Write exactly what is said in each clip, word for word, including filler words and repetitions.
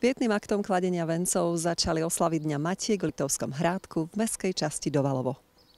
Pietným aktom kladenia vencov začali oslavy Dňa Matiek v Liptovskom Hrádku v mestskej časti Dovalovo.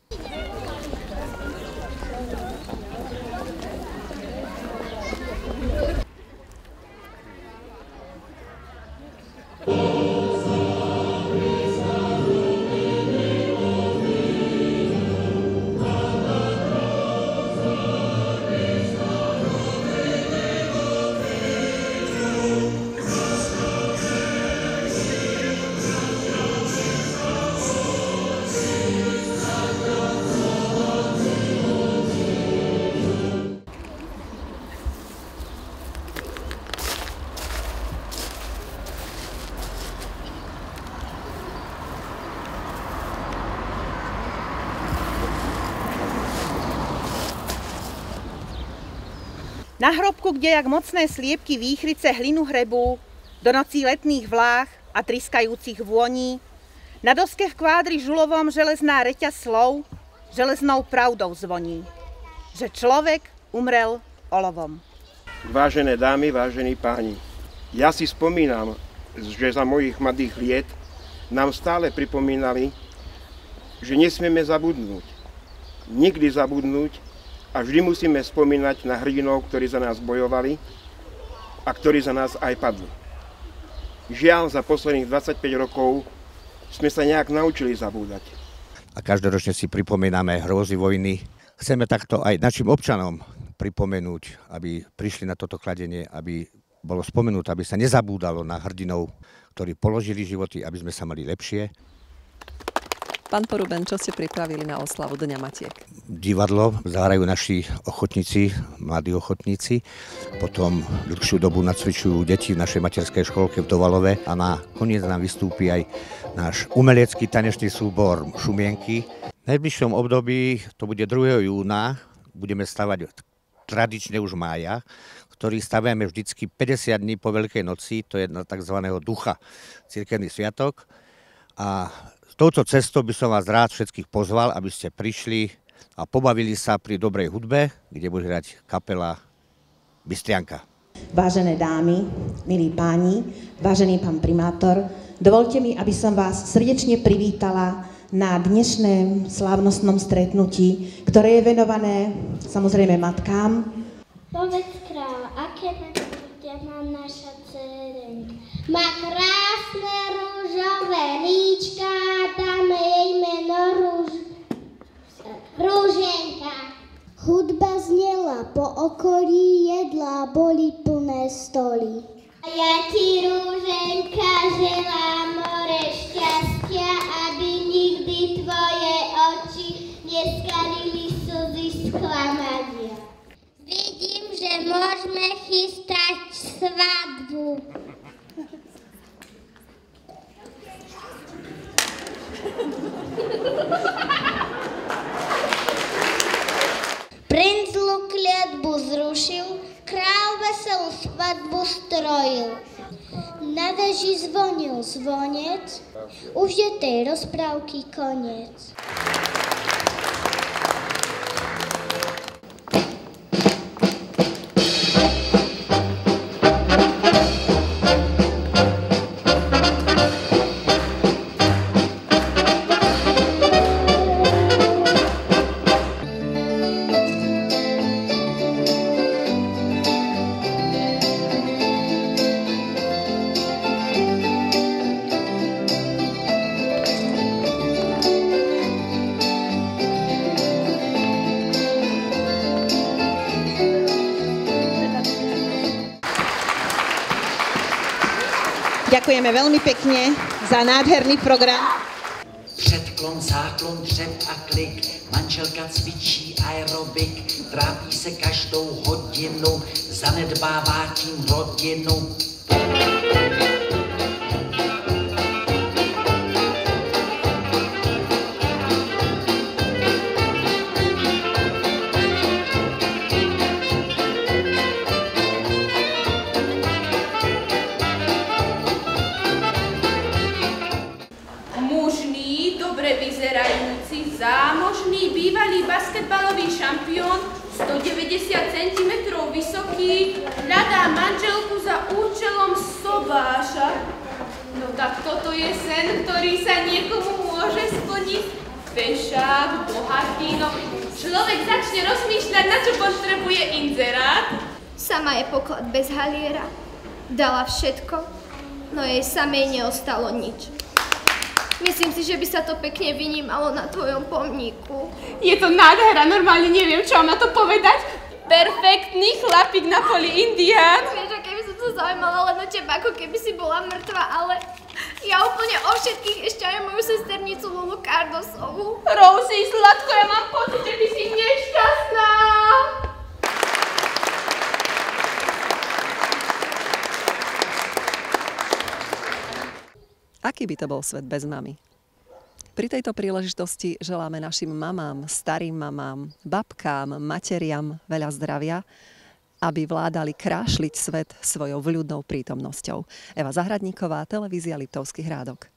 Na hrobku, kde jak mocné sliepky výchrice hlinu hrebú, do nocí letných vláh a triskajúcich vôní, na doske v kvádri žulovom železná reťaz slov železnou pravdou zvoní, že človek umrel olovom. Vážené dámy, vážení páni, ja si spomínam, že za mojich mladých liet nám stále pripomínali, že nesmieme zabudnúť, nikdy zabudnúť, a vždy musíme spomínať na hrdinov, ktorí za nás bojovali a ktorí za nás aj padli. Žiaľ, za posledných dvadsaťpäť rokov sme sa nejak naučili zabúdať. A každoročne si pripomíname hrôzy vojny. Chceme takto aj našim občanom pripomenúť, aby prišli na toto kladenie, aby bolo spomenuté, aby sa nezabúdalo na hrdinov, ktorí položili životy, aby sme sa mali lepšie. Pán Poruben, čo ste pripravili na oslavu Dňa Matiek? Divadlo zahrajú naši ochotníci, mladí ochotníci. Potom dlhšiu dobu nacvičujú deti v našej materskej školke v Dovalove a na koniec nám vystúpi aj náš umelecký tanečný súbor Šumienky. V najbližšom období, to bude druhého júna, budeme stavať tradične už mája, ktorý staviame vždycky päťdesiat dní po Veľkej noci, to je na tzv. Ducha, cirkevný sviatok. A touto cestou by som vás rád všetkých pozval, aby ste prišli a pobavili sa pri dobrej hudbe, kde bude hrať kapela Bystrianka. Vážené dámy, milí páni, vážený pán primátor, dovolte mi, aby som vás srdečne privítala na dnešnom slávnostnom stretnutí, ktoré je venované samozrejme matkám. Povedz kráľ, aké mená má naša dcerenka? Má krásne rúžové líčka, dáme jej meno Rúž... Rúženka. Hudba znela po okolí, jedlá boli plné stoly. A ja ti, Rúženka, želám more šťastia, aby nikdy tvoje oči neskalili slzy sklamania. Vidím, že môžeme chystať svadbu. Princ zlú kliatbu zrušil, král veselú svadbu strojil. Na veži zvonil zvonec, už je tej rozprávky koniec. Ďakujeme veľmi pekne za nádherný program. Předklon, záklon, dřep a klik, manželka cvičí aerobik, trápí se každou hodinu, zanedbává tím rodinu. Zámožný bývalý basketbalový šampión, stodeväťdesiat centimetrov vysoký, hľadá manželku za účelom sobáša. No tak toto je sen, ktorý sa niekomu môže splniť. Fešák, bohatý, no človek začne rozmýšľať, na čo potrebuje inzerát. Sama je poklad bez haliera. Dala všetko, no jej samej neostalo nič. Myslím si, že by sa to pekne vynímalo na tvojom pomníku. Je to nádhera, normálne neviem, čo mám na to povedať. Perfektný chlapík na poli Indián. Vieš, aké by som sa zaujímala len o teba, ako keby si bola mŕtva, ale ja úplne o všetkých ešte aj moju sesternicu Lulu Cardosovú. Rosie, sladko, ja mám pocit, že ty si nešťastná. Aký by to bol svet bez mami? Pri tejto príležitosti želáme našim mamám, starým mamám, babkám, materiam veľa zdravia, aby vládali krášliť svet svojou vľúdnou prítomnosťou. Eva Zahradníková, televízia Liptovský Hrádok.